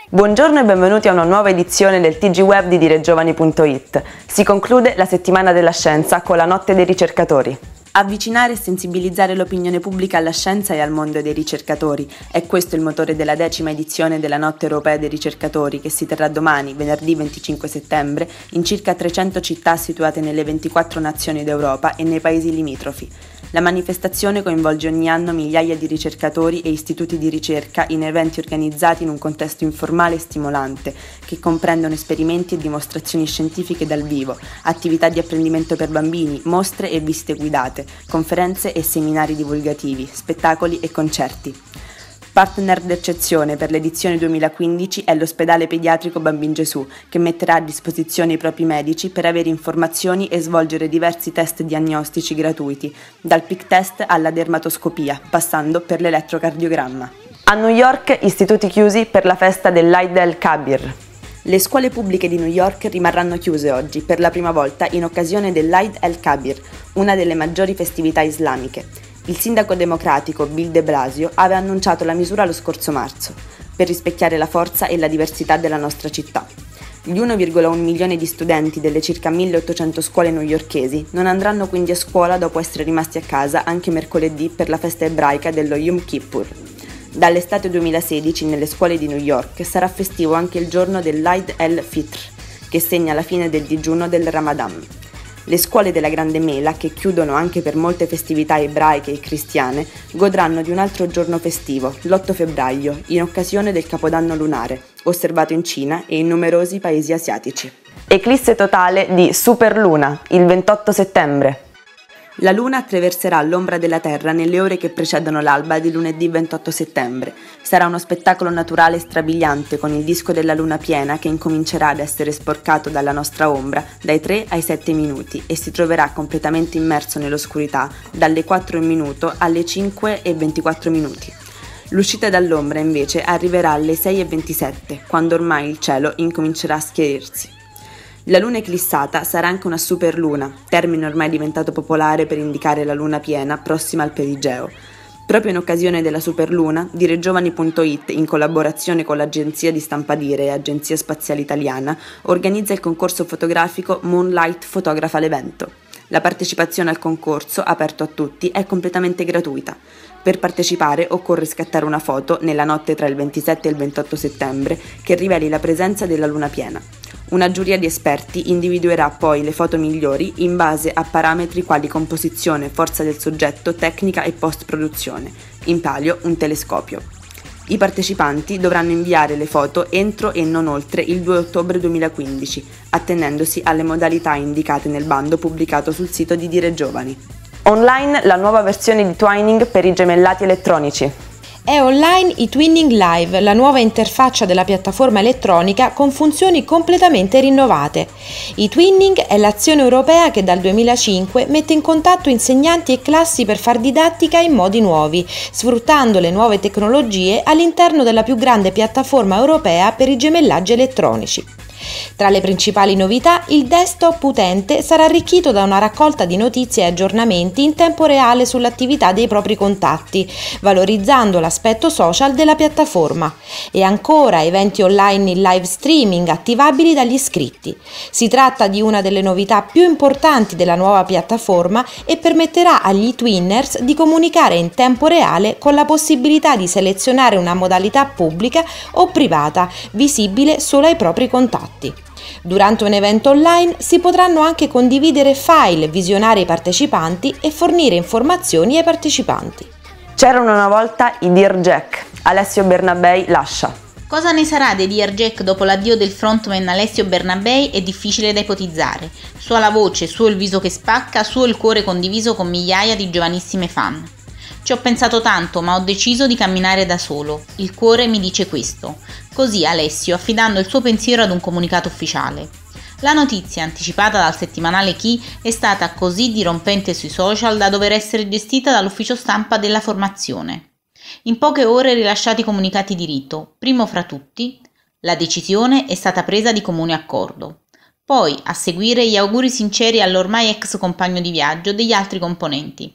Buongiorno e benvenuti a una nuova edizione del TG Web di diregiovani.it. Si conclude la settimana della scienza con la Notte dei ricercatori. Avvicinare e sensibilizzare l'opinione pubblica alla scienza e al mondo dei ricercatori. È questo il motore della 10ª edizione della Notte Europea dei Ricercatori, che si terrà domani, venerdì 25 settembre, in circa 300 città situate nelle 24 nazioni d'Europa e nei paesi limitrofi. La manifestazione coinvolge ogni anno migliaia di ricercatori e istituti di ricerca in eventi organizzati in un contesto informale e stimolante, che comprendono esperimenti e dimostrazioni scientifiche dal vivo, attività di apprendimento per bambini, mostre e visite guidate, conferenze e seminari divulgativi, spettacoli e concerti. Partner d'eccezione per l'edizione 2015 è l'Ospedale Pediatrico Bambin Gesù, che metterà a disposizione i propri medici per avere informazioni e svolgere diversi test diagnostici gratuiti, dal PIC test alla dermatoscopia, passando per l'elettrocardiogramma. A New York, istituti chiusi per la festa dell'Eid el-Kabir. Le scuole pubbliche di New York rimarranno chiuse oggi, per la prima volta in occasione dell'Eid el-Kabir, una delle maggiori festività islamiche. Il sindaco democratico Bill de Blasio aveva annunciato la misura lo scorso marzo, per rispecchiare la forza e la diversità della nostra città. Gli 1,1 milioni di studenti delle circa 1800 scuole newyorkesi non andranno quindi a scuola dopo essere rimasti a casa anche mercoledì per la festa ebraica dello Yom Kippur. Dall'estate 2016 nelle scuole di New York sarà festivo anche il giorno dell'Eid el-Fitr, che segna la fine del digiuno del Ramadan. Le scuole della Grande Mela, che chiudono anche per molte festività ebraiche e cristiane, godranno di un altro giorno festivo, l'8 febbraio, in occasione del Capodanno lunare, osservato in Cina e in numerosi paesi asiatici. Eclisse totale di Superluna, il 28 settembre. La Luna attraverserà l'ombra della Terra nelle ore che precedono l'alba di lunedì 28 settembre. Sarà uno spettacolo naturale strabiliante con il disco della Luna piena che incomincerà ad essere sporcato dalla nostra ombra dai 3 ai 7 minuti e si troverà completamente immerso nell'oscurità dalle 4 in minuto alle 5 e 24 minuti. L'uscita dall'ombra invece arriverà alle 6 e 27, quando ormai il cielo incomincerà a schiarirsi. La luna eclissata sarà anche una superluna, termine ormai diventato popolare per indicare la luna piena prossima al perigeo. Proprio in occasione della superluna, diregiovani.it, in collaborazione con l'agenzia di stampa Dire e Agenzia Spaziale Italiana, organizza il concorso fotografico Moonlight Fotografa l'evento. La partecipazione al concorso, aperto a tutti, è completamente gratuita. Per partecipare occorre scattare una foto nella notte tra il 27 e il 28 settembre che riveli la presenza della luna piena. Una giuria di esperti individuerà poi le foto migliori in base a parametri quali composizione, forza del soggetto, tecnica e post-produzione. In palio un telescopio. I partecipanti dovranno inviare le foto entro e non oltre il 2 ottobre 2015, attenendosi alle modalità indicate nel bando pubblicato sul sito di Dire Giovani. Online la nuova versione di Twinning per i gemellati elettronici. È online eTwinning Live, la nuova interfaccia della piattaforma elettronica con funzioni completamente rinnovate. eTwinning è l'azione europea che dal 2005 mette in contatto insegnanti e classi per far didattica in modi nuovi, sfruttando le nuove tecnologie all'interno della più grande piattaforma europea per i gemellaggi elettronici. Tra le principali novità, il desktop utente sarà arricchito da una raccolta di notizie e aggiornamenti in tempo reale sull'attività dei propri contatti, valorizzando l'aspetto social della piattaforma. E ancora eventi online in live streaming attivabili dagli iscritti. Si tratta di una delle novità più importanti della nuova piattaforma e permetterà agli Twinners di comunicare in tempo reale con la possibilità di selezionare una modalità pubblica o privata, visibile solo ai propri contatti. Durante un evento online si potranno anche condividere file, visionare i partecipanti e fornire informazioni ai partecipanti. C'erano una volta i Dear Jack. Alessio Bernabei lascia. Cosa ne sarà dei Dear Jack dopo l'addio del frontman Alessio Bernabei è difficile da ipotizzare. Sua la voce, suo il viso che spacca, suo il cuore condiviso con migliaia di giovanissime fan. Ci ho pensato tanto, ma ho deciso di camminare da solo. Il cuore mi dice questo. Così Alessio, affidando il suo pensiero ad un comunicato ufficiale. La notizia, anticipata dal settimanale Chi, è stata così dirompente sui social da dover essere gestita dall'ufficio stampa della formazione. In poche ore rilasciati i comunicati di rito. Primo fra tutti, la decisione è stata presa di comune accordo. Poi, a seguire, gli auguri sinceri all'ormai ex compagno di viaggio degli altri componenti.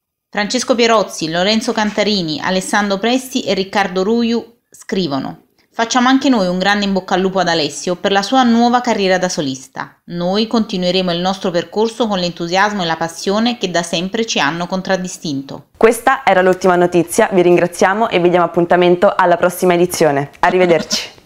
Francesco Pierozzi, Lorenzo Cantarini, Alessandro Presti e Riccardo Ruiu scrivono: Facciamo anche noi un grande in bocca al lupo ad Alessio per la sua nuova carriera da solista. Noi continueremo il nostro percorso con l'entusiasmo e la passione che da sempre ci hanno contraddistinto. Questa era l'ultima notizia, vi ringraziamo e vi diamo appuntamento alla prossima edizione. Arrivederci!